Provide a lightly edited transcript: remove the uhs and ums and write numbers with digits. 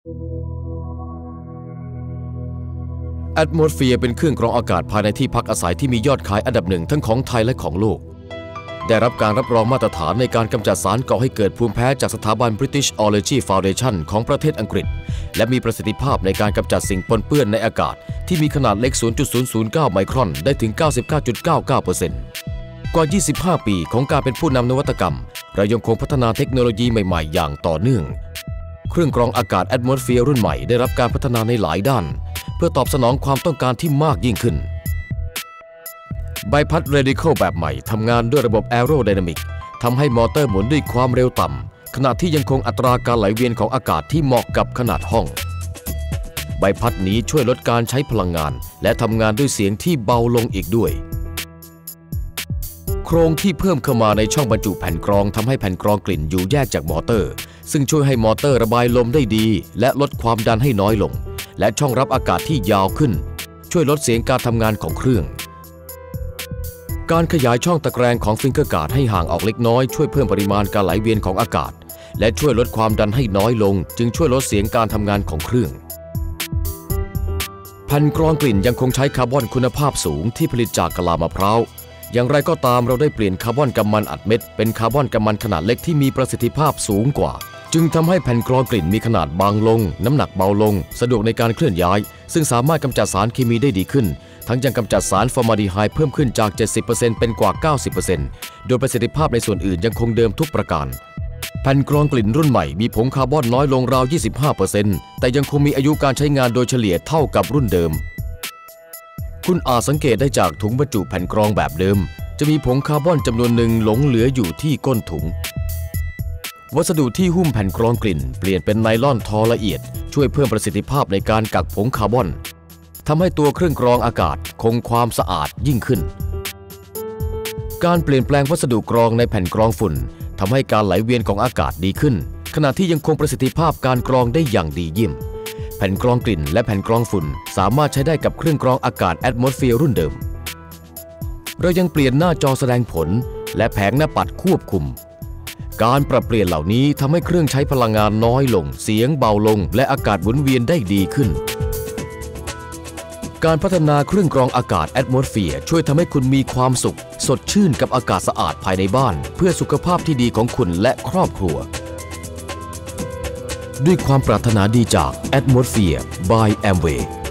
Atmosphere เป็นเครื่องกรองอากาศภายในที่พักอาศัยที่มียอดขายอันดับหนึ่งทั้งของไทยและของโลกได้รับการรับรองมาตรฐานในการกำจัดสารก่อให้เกิดภูมิแพ้จากสถาบัน British Allergy Foundation ของประเทศอังกฤษและมีประสิทธิภาพในการกำจัดสิ่งปนเปื้อนในอากาศที่มีขนาดเล็ก 0.009 ไมครอนได้ถึง 99.99% กว่า 25 ปีของการเป็นผู้นำนวัตกรรมเรายังคงพัฒนาเทคโนโลยีใหม่ๆอย่างต่อเนื่องเครื่องกรองอากาศ Atmosphere รุ่นใหม่ได้รับการพัฒนาในหลายด้านเพื่อตอบสนองความต้องการที่มากยิ่งขึ้นใบพัด Radical แบบใหม่ทำงานด้วยระบบ Aerodynamic ทำให้มอเตอร์หมุนด้วยความเร็วต่ำขณะที่ยังคงอัตราการไหลเวียนของอากาศที่เหมาะกับขนาดห้องใบพัดนี้ช่วยลดการใช้พลังงานและทำงานด้วยเสียงที่เบาลงอีกด้วยโครงที่เพิ่มเข้ามาในช่องบรรจุแผ่นกรองทำให้แผ่นกรองกลิ่นอยู่แยกจากมอเตอร์ซึ่งช่วยให้มอเตอร์ระบายลมได้ดีและลดความดันให้น้อยลงและช่องรับอากาศที่ยาวขึ้นช่วยลดเสียงการทำงานของเครื่องการขยายช่องตะแกรงของฟิงเกอร์การ์ดให้ห่างออกเล็กน้อยช่วยเพิ่มปริมาณการไหลเวียนของอากาศและช่วยลดความดันให้น้อยลงจึงช่วยลดเสียงการทำงานของเครื่องแผ่นกรองกลิ่นยังคงใช้คาร์บอนคุณภาพสูงที่ผลิตจากกะลามะพร้าวอย่างไรก็ตามเราได้เปลี่ยนคาร์บอนกำมันอัดเม็ดเป็นคาร์บอนกำมันขนาดเล็กที่มีประสิทธิภาพสูงกว่าจึงทำให้แผ่นกรองกลิ่นมีขนาดบางลงน้ำหนักเบาลงสะดวกในการเคลื่อนย้ายซึ่งสามารถกำจัดสารเคมีได้ดีขึ้นทั้งยังกำจัดสารฟอร์มาลดีไฮด์เพิ่มขึ้นจาก 70% เป็นกว่า 90% โดยประสิทธิภาพในส่วนอื่นยังคงเดิมทุกประการแผ่นกรองกลิ่นรุ่นใหม่มีผงคาร์บอนน้อยลงราว 25% แต่ยังคงมีอายุการใช้งานโดยเฉลี่ยเท่ากับรุ่นเดิมคุณอาจสังเกตได้จากถุงบรรจุแผ่นกรองแบบเดิมจะมีผงคาร์บอนจำนวนหนึ่งหลงเหลืออยู่ที่ก้นถุงวัสดุที่หุ้มแผ่นกรองกลิ่นเปลี่ยนเป็นไนลอนทอละเอียดช่วยเพิ่มประสิทธิภาพในการกักผงคาร์บอนทำให้ตัวเครื่องกรองอากาศคงความสะอาดยิ่งขึ้นการเปลี่ยนแปลงวัสดุกรองในแผ่นกรองฝุ่นทำให้การไหลเวียนของอากาศดีขึ้นขณะที่ยังคงประสิทธิภาพการกรองได้อย่างดีเยี่ยมแผ่นกรองกลิ่นและแผ่นกรองฝุ่นสามารถใช้ได้กับเครื่องกรองอากาศ Atmosphere รุ่นเดิมเรายังเปลี่ยนหน้าจอแสดงผลและแผงหน้าปัดควบคุมการปรับเปลี่ยนเหล่านี้ทำให้เครื่องใช้พลังงานน้อยลงเสียงเบาลงและอากาศหมุนเวียนได้ดีขึ้นการพัฒนาเครื่องกรองอากาศ Atmosphere ช่วยทำให้คุณมีความสุขสดชื่นกับอากาศสะอาดภายในบ้านเพื่อสุขภาพที่ดีของคุณและครอบครัวด้วยความปรารถนาดีจาก Atmosphere by Amway